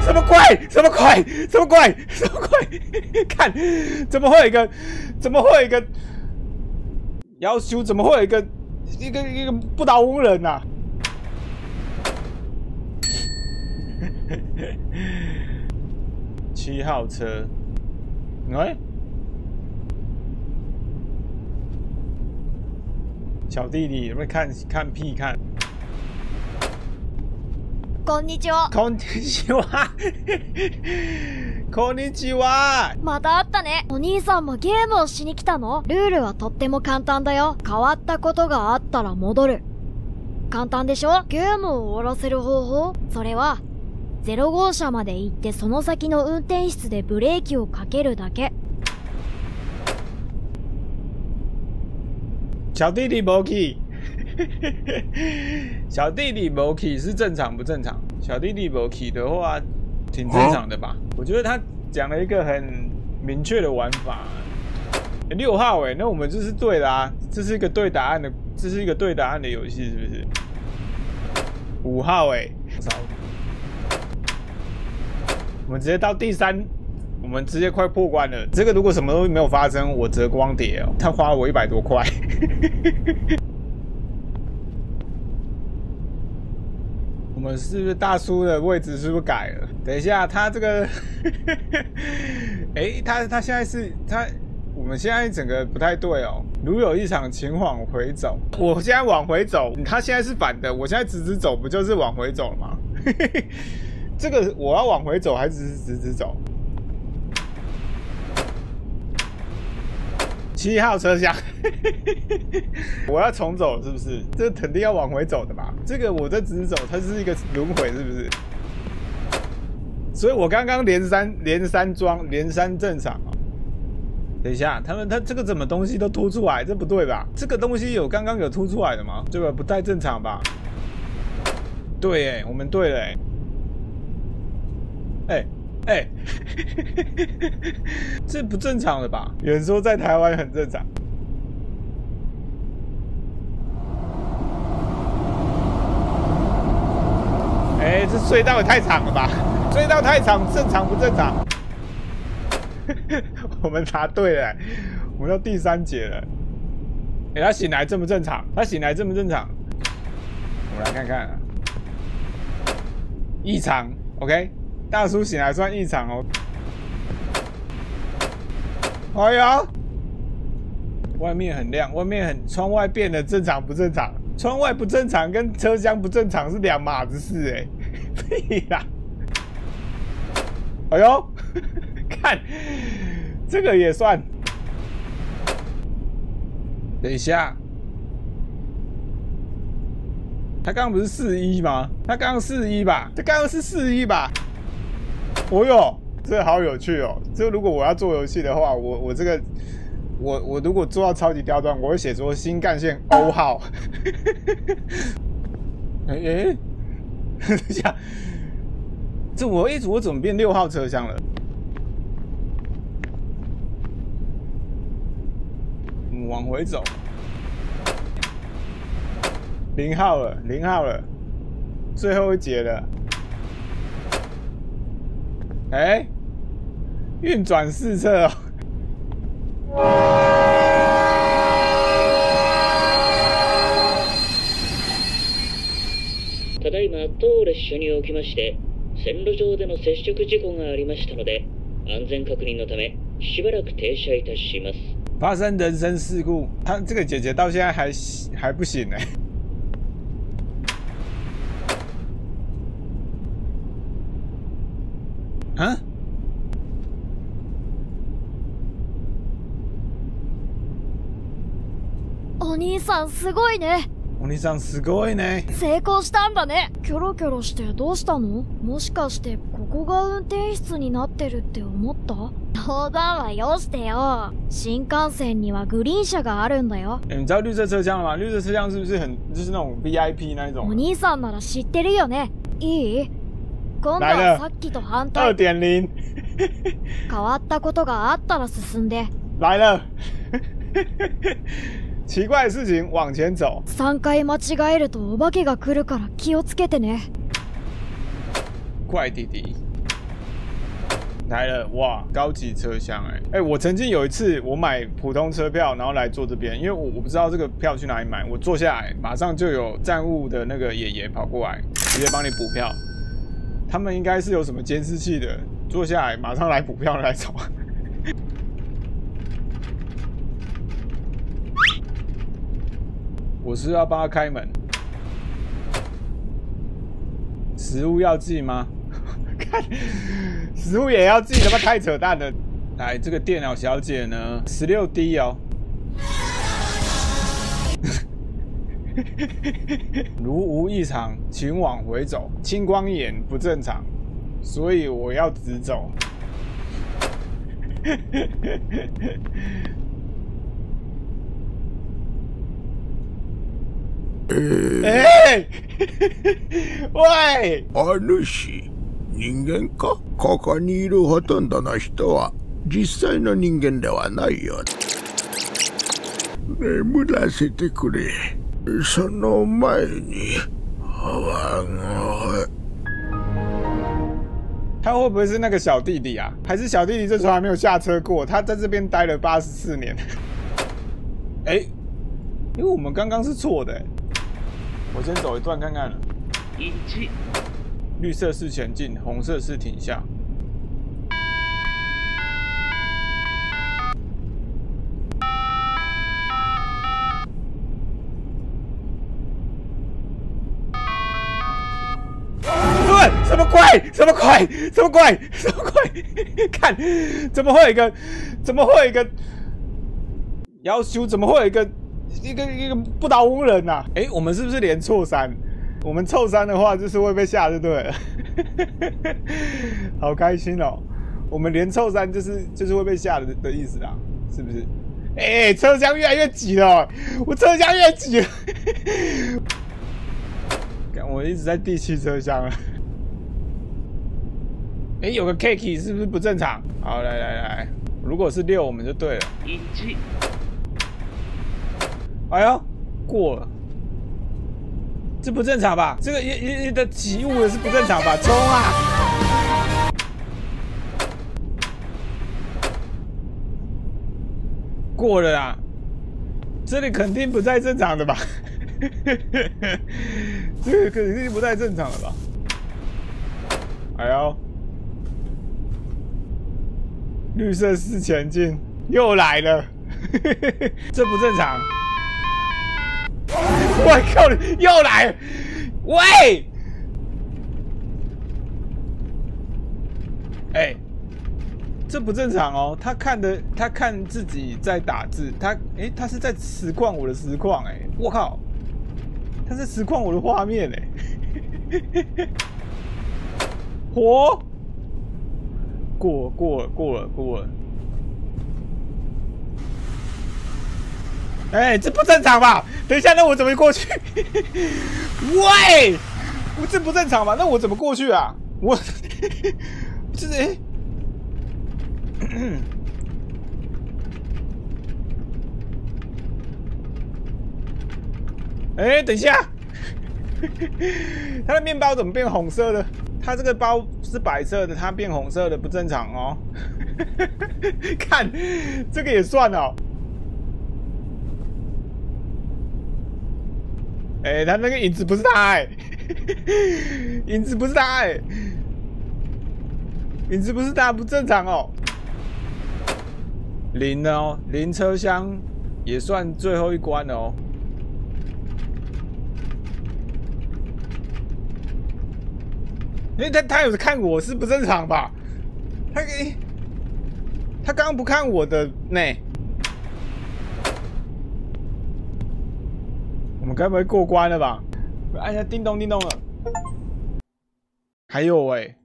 什么鬼？什么鬼？什么鬼？什么鬼？看，怎么会有一个？怎么会有一个？要求怎么会有一个不倒翁人啊？7号车，喂，小弟弟有没有看屁看？ こんにちは。 こんにちは。こんにちは。 また会ったね。お兄さんもゲームをしに来たの？ルールはとっても簡単だよ。変わったことがあったら戻る。簡単でしょ？ゲームを終わらせる方法？それは、0号車まで行ってその先の運転室でブレーキをかけるだけ。 小弟弟没去。小弟弟没去是正常不正常？小弟弟没去的话，挺正常的吧？我觉得他讲了一个很明确的玩法。6号哎，那我们这是对的啊，这是一个对答案的，这是一个对答案的游戏，是不是？5号哎，我们直接到第3，我们直接快破关了。这个如果什么都没有发生，我折光碟哦，他花了我100多块。我们是不是大叔的位置是不是改了？等一下，他这个，哎，他现在是他，我们现在整个不太对哦。如有一场，请往回走。我现在往回走，他现在是反的，我现在直直走，不就是往回走了吗？这个我要往回走，还是直直走？7号车厢，我要重走是不是？这肯定要往回走的吧？这个我在直走，它是一个轮回是不是？所以我刚刚连三正常啊。等一下，他这个怎么东西都凸出来，这不对吧？这个东西刚刚有凸出来的吗？这个不太正常吧？对哎，我们对了哎。这不正常了吧？有人说在台湾很正常。哎，这隧道也太长了吧？隧道太长，正常不正常？我们答对了，我们到第3节了。哎，他醒来正不正常？他醒来正不正常？我们来看看，异常 ，OK。大叔醒来算异常哦。哎呀，外面很亮，窗外变得正常不正常？窗外不正常跟车厢不正常是2码子事哎，屁啦！哎呦，看这个也算。等一下，他刚刚不是41吗？他刚刚41吧？这刚刚是41吧？哦哟，这好有趣哦！这如果我要做游戏的话，我这个我如果做到超级刁钻，我会写说新干线欧号。哎，等一下，我怎么变6号车厢了？我们往回走。0号了，最后一节了。哎，运转4侧哦。 ただいま当列車におきまして線路上での接触事故がありましたので安全確認のためしばらく停車いたします。 发生人身事故，他这个姐姐到现在还不行哎。啊？ お兄さんすごいね。 お兄さんすごいね。 成功したんだね。キョロキョロしてどうしたの？もしかしてここが運転室になってるって思った？冗談はよしてよ。新幹線にはグリーン車があるんだよ。 你知道绿色车厢了吗？绿色车厢是不是就是那种 VIP 那一种？ お兄さんなら知ってるよね。いい？今度はさっきと反対。 2.0 変わったことがあったら進んで。 来了。奇怪的事情往前走。 3回間違えるとお化けが来るから気をつけてね。 怪弟弟。 来了，哇，高级车厢哎，我曾经有一次我买普通车票，然后来坐这边，因为我不知道这个票去哪里买，我坐下来马上就有站务的那个爷爷跑过来，直接帮你补票。他们应该是有什么监视器的，坐下来马上来补票来走。我是要帮他开门。食物要记吗？看，食物也要记，他妈太扯淡了。来，这个电脑小姐呢，16D 哦。如无异常，请往回走。青光眼不正常，所以我要直走。喂！ 主、人間か？ここにいるほとんどの人は実際の人間ではないよ。眠らせてくれ。その前に他会不会是那个小弟弟啊？还是小弟弟这从来没有下车过？他在这边待了84年。哎，因为我们刚刚是错的。我先走一段看看了。绿色是前进，红色是停下。什么鬼？什么鬼？什么鬼？什么鬼？看，怎么会有一个？怎么会有一个？要求怎么会有一个不倒翁人啊？哎，我们是不是连错三？我们凑三的话，就是会被吓就对了。好开心哦！我们连凑三就是会被吓的意思啦，是不是？哎，车厢越来越挤了、哦，我车厢越挤了。我一直在第7车厢了。哎，有个 Kiki 是不是不正常？好，来，如果是6，我们就对了。哎呦，过了，这不正常吧？这个的起雾也是不正常吧？冲啊！过了啦，这里肯定不太正常的吧？这个肯定不太正常了吧？哎呦！绿色是前进，又来了，这不正常！我靠，又来了！喂，哎，这不正常哦！他看自己在打字，他是在实况我的实况，哎，我靠，他在实况我的画面，哎，火！过了！哎，这不正常吧？等一下，那我怎么过去？喂，这不正常吧？那我怎么过去啊？我这是哎，等一下，他的面包怎么变红色的？它这个包是白色的，它变红色的不正常哦。看，这个也算哦。哎，他那个影子不是他哎，影子不是他哎，影子不是他，不正常哦。0了哦，0车厢也算最后一关了哦。因为他有看我是不正常吧？他刚刚不看我的呢。我们该不会过关了吧？按下叮咚叮咚了。还有哎、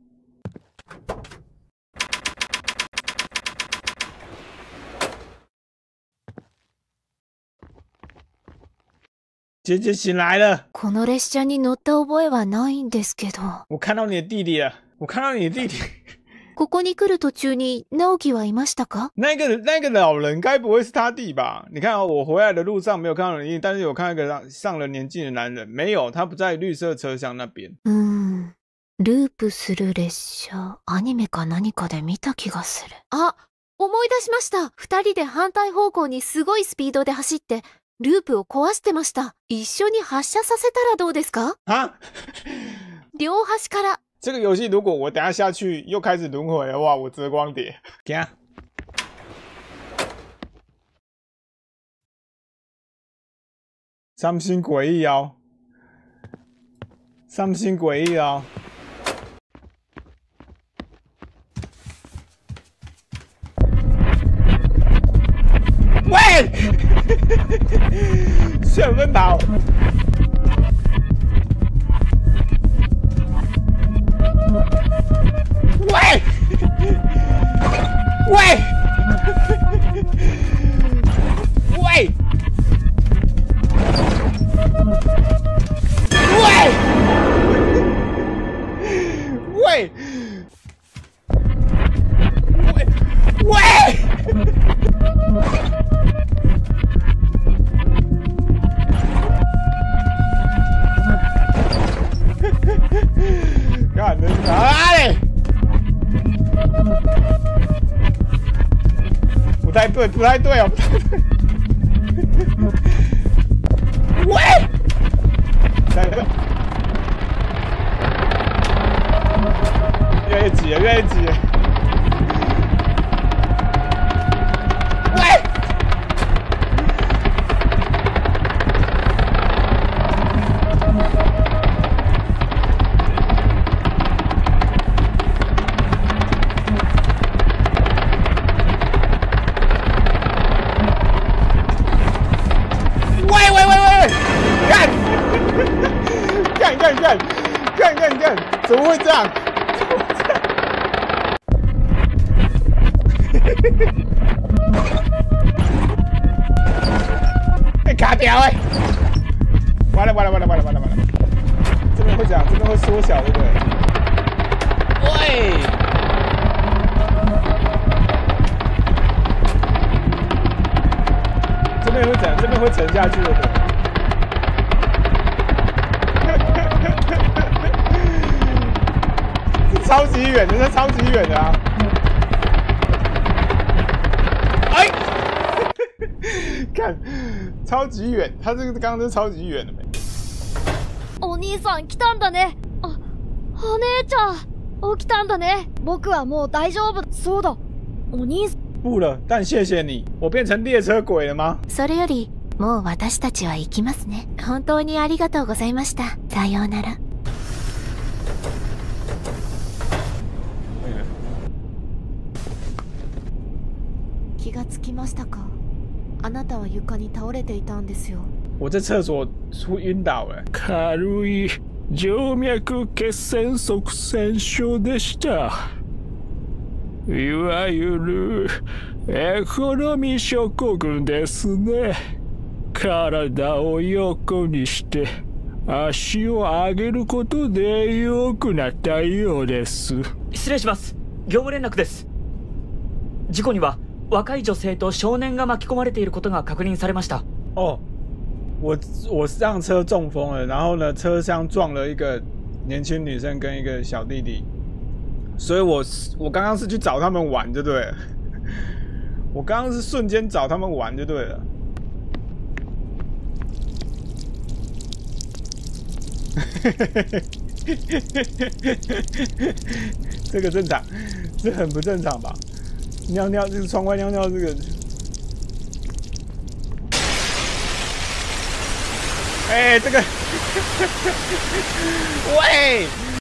姐姐醒来了。 この列車に乗った覚えはないんですけど。 我看到你的弟弟了，我看到你的弟弟。 ここに来る途中に直樹はいましたか？ 那个老人该不会是他弟吧？你看哦，我回来的路上没有看到你弟，但是有看到一个上了年纪的男人，没有，他不在绿色车厢那边。 ループする列車、アニメか何かで見た気がする。あ、思い出しました。二人で反対方向にすごいスピードで走って、ループを壊してました。一緒に発射させたらどうですか？ 啊！ 両端から。 这个游戏如果我等下下去又开始轮回的话，我折光碟。行。伤心诡异哦，伤心诡异哦。喂，旋风跑。喂，喂，喂。喂！喂！干你妈嘞！不太对，不太对哦，不太对。喂！来来。越来越挤了，越来越挤了。喂！喂喂喂喂！看！看看看！看看看！怎么会这样？被卡掉哎！完了完了完了完了完了完了！这边会这样，这边会缩小，对不对？喂！这边会怎样？这边会沉下去，对不对？这超级远的，这超级远的啊！哎，看，超级远，他这个刚刚是超级远的没？ お兄さん来たんだね。あ、お姉ちゃん起きたんだね。僕はもう大丈夫。そうだ、お兄さん。 不了，但谢谢你，我变成列车鬼了吗？ それより、もう私たちは行きますね。本当にありがとうございました。さようなら。気がつきましたか？あなたは床に倒れていたんですよ。 我在厕所出晕倒了。 軽い静脈血栓塞栓症でした。いわゆるエコノミー症候群ですね。体を横にして足を上げることで良くなったようです。 失礼します。業務連絡です。事故には若い女性と少年が巻き込まれていることが確認されました。 哦，我上车中风了，然后呢，车厢撞了一个年轻女生跟一个小弟弟，所以我刚刚是去找他们玩就对了，我刚刚是瞬间找他们玩就对了。这个正常，这很不正常吧？尿尿这个窗外尿尿这个，哎，这个，喂。